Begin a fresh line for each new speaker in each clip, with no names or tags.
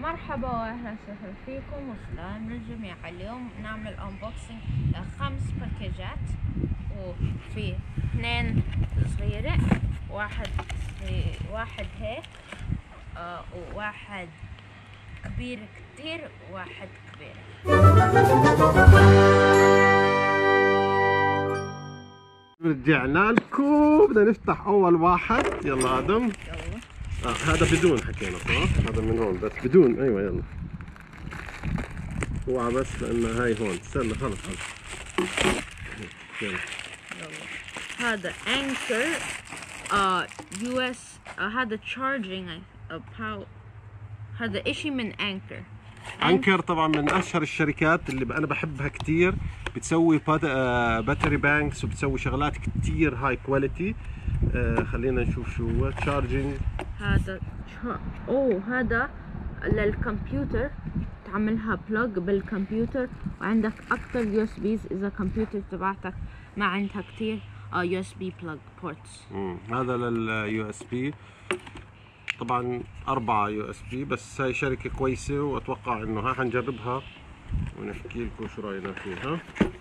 مرحبا واهلا وسهلا فيكم وسلام للجميع. اليوم نعمل انبوكسنج ل5 باكيجات، وفي 2 صغيرة، واحد هيك وواحد كبير كتير وواحد كبير.
رجعنا لكم، بدنا نفتح اول واحد. يلا ادم.
يلا.
هذا بدون حكينا صح؟ هذا من هون بس بدون. ايوه يلا. اوعى بس لانه هاي هون. استنى خلص. يلا.
هذا انكر يو اس. هذا تشارجينج هذا اشي من انكر.
انكر طبعا من اشهر الشركات اللي انا بحبها كثير. بتسوي باتري بانكس وبتسوي شغلات كثير هاي كواليتي. خلينا نشوف شو هو تشارجينج.
هذا للكمبيوتر، تعملها بلوج بالكمبيوتر وعندك اكتر يو اس بيز اذا الكمبيوتر تبعتك ما عندها كتير يو اس بي بلوج بورتس.
هذا لليو اس بي، طبعا 4 يو اس بي، بس هاي شركة كويسة واتوقع انه ها حنجربها ونحكي لكم شو راينا فيها.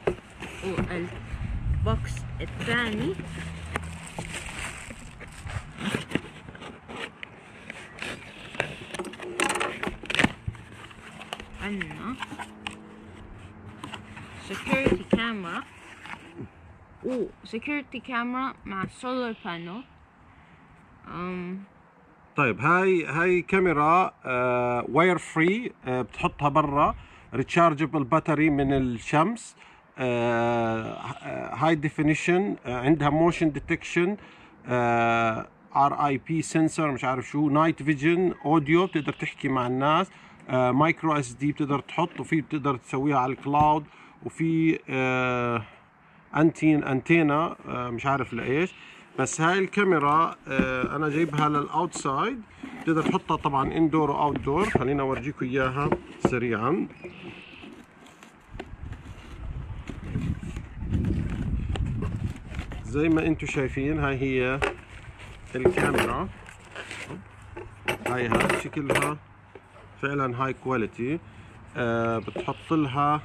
والبوكس الثاني عندنا security camera security camera مع solar panel.
طيب هاي كاميرا واير فري، بتحطها برا، ريتشارجبل باتري من الشمس، هاي ديفينيشن، عندها موشن ديتكشن، ار اي بي سنسور، مش عارف شو، نايت فيجن، اوديو، بتقدر تحكي مع الناس، مايكرو اس دي بتقدر تحط، وفي بتقدر تسويها على الكلاود، وفي انتينا مش عارف لايش. بس هاي الكاميرا انا جايبها للاوتسايد، بتقدر تحطها طبعا اندور واوت دور. خلينا اورجيكم اياها سريعا. زي ما انتم شايفين هاي هي الكاميرا، هاي شكلها فعلا هاي كواليتي. بتحط لها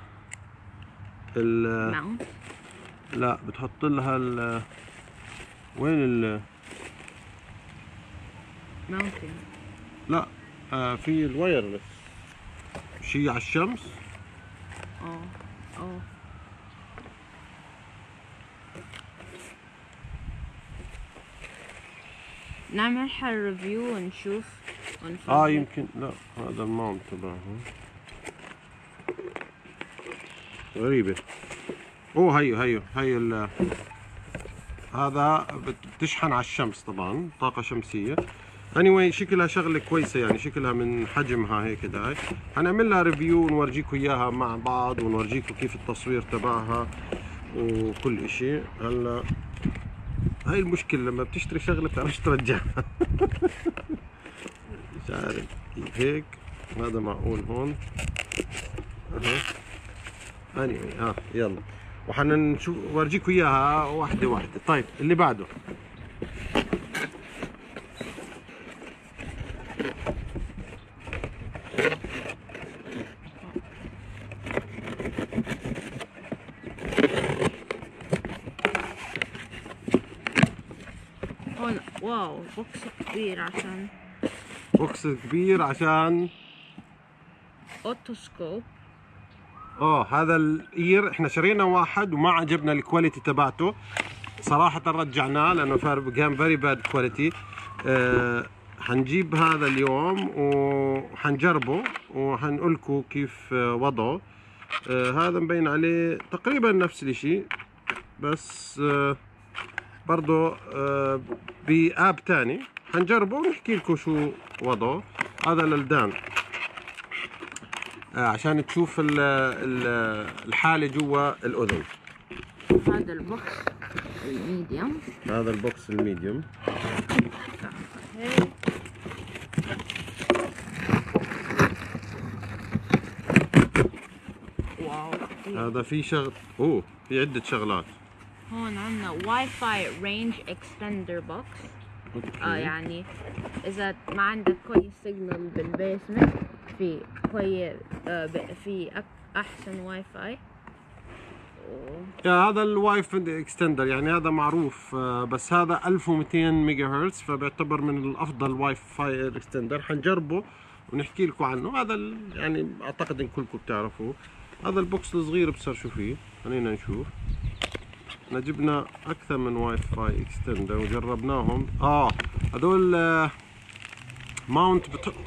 لا بتحط لها وين
ماونتين؟
لا في الوايرلس شيء على الشمس.
نعملها ريفيو ونشوف
يمكن. لا هذا الماونت تبعها غريبة. هي هذا بتشحن على الشمس، طبعا طاقة شمسية. anyway شكلها شغلة كويسة، يعني شكلها من حجمها هيك. هاي هنعمل لها ريفيو ونورجيكم اياها مع بعض، ونورجيكم كيف التصوير تبعها وكل اشي. هلا هاي المشكلة لما بتشتري شغلة بتعرفش ترجعها. مش عارف كيف هيك. هذا معقول هون. anyway يلا، وحنشوف ورجيكم اياها واحدة واحدة. طيب اللي بعده
هون. واو،
بوكس كبير عشان
اوتوسكوب.
هذا الاير احنا شرينا واحد وما عجبنا الكواليتي تبعته صراحة، رجعناه لانه كان فيري باد كواليتي. حنجيب هذا اليوم وحنجربه وحنقول لكم كيف وضعه. هذا مبين عليه تقريبا نفس الشيء، بس برضه بآب تاني. حنجربه ونحكي لكم شو وضعه. هذا للدان عشان تشوف الحالة جوا الأذن.
هذا البوكس الميديوم.
هذا البوكس الميديوم.
واو،
هذا في في عدة شغلات.
هون عندنا واي فاي رينج اكستندر بوكس. يعني اذا ما عندك كويس سيجنال بالبيسمنت في كويس، في احسن واي فاي.
هذا الواي فاي اكستندر يعني هذا معروف، بس هذا 1200 ميجا هرتز، فبيعتبر من الافضل واي فاي اكستندر. حنجربه ونحكي لكم عنه. هذا يعني اعتقد ان كلكم بتعرفوه. هذا البوكس الصغير بصير شو فيه، خلينا نشوف. احنا جبنا اكثر من واي فاي اكستندر وجربناهم. هذول ماونت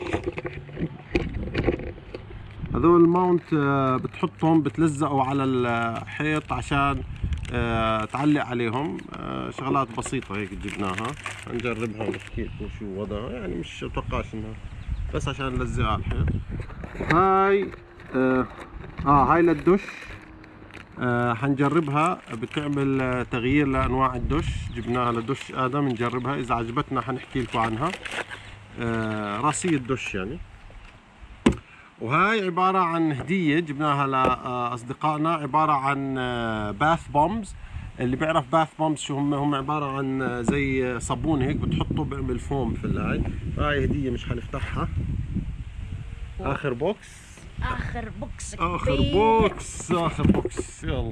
هذول الماونت بتحطهم بتلزقوا على الحيط عشان تعلق عليهم. شغلات بسيطة هيك جبناها، هنجربها ونحكي لكم شو وضعها. يعني مش اتوقعش انها بس عشان نلزقها على الحيط. هاي هاي للدش. حنجربها، بتعمل تغيير لانواع الدش. جبناها لدش ادم نجربها، اذا عجبتنا حنحكي لكم عنها. راسية دش يعني. وهاي عبارة عن هدية جبناها لأصدقائنا، عبارة عن باث بومبز. اللي بيعرف باث بومبز شو هم عبارة عن زي صابون هيك بتحطه بيعمل فوم في الهاي. هاي هدية مش حنفتحها. آخر بوكس.
آخر بوكس كبير.
آخر بوكس يلا.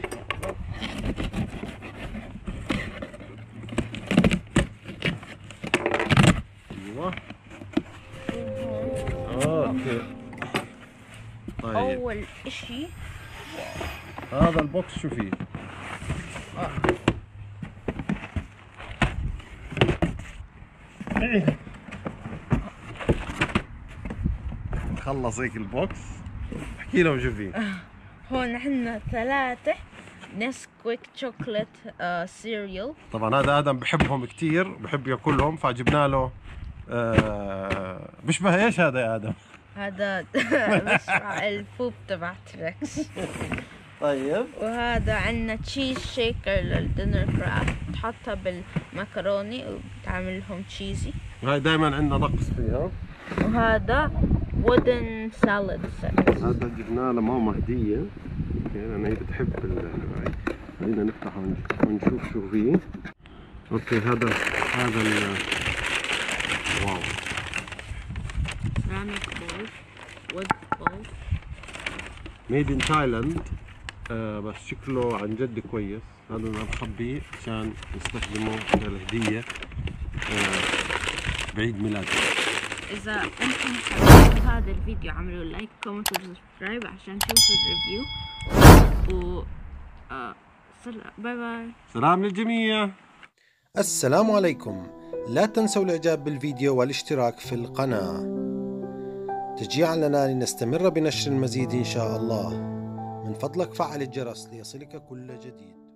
أيوه. اوكي. طيب.
أول إشي
هذا البوكس شو فيه؟ خلص هيك البوكس، احكي لهم شو فيه.
هون عندنا 3 نسكويك شوكليت سيريال.
طبعا هذا ادم بحبهم كثير، بحب ياكلهم، فجبنا له بيشبه ايش هذا يا ادم؟
هذا بشبه البوب تبع تريكس.
طيب.
وهذا عندنا تشيز شيكر للدينر كرافت، تحطها بالمكروني وبتعمل لهم تشيزي.
هاي دائما عندنا نقص فيها.
وهذا وودن سالاد سيت.
هذا جبناه لماما هدية، لأن هي بتحب هاي. خلينا نفتحه ونشوف شو فيه. اوكي هذا واو.
سيراميك بول، وود بول.
ميد ان تايلاند. بس شكله عن جد كويس. هذا انا بخبيه عشان نستخدمه كالهدية بعيد ميلادي.
إذا أنتم حبيتوا هذا الفيديو اعملوا لايك كومنت وسبسكرايب عشان تشوفوا الريفيو. باي باي.
سلام للجميع.
السلام عليكم. لا تنسوا الاعجاب بالفيديو والاشتراك في القناة تشجيعا لنا لنستمر بنشر المزيد إن شاء الله. من فضلك فعل الجرس ليصلك كل جديد.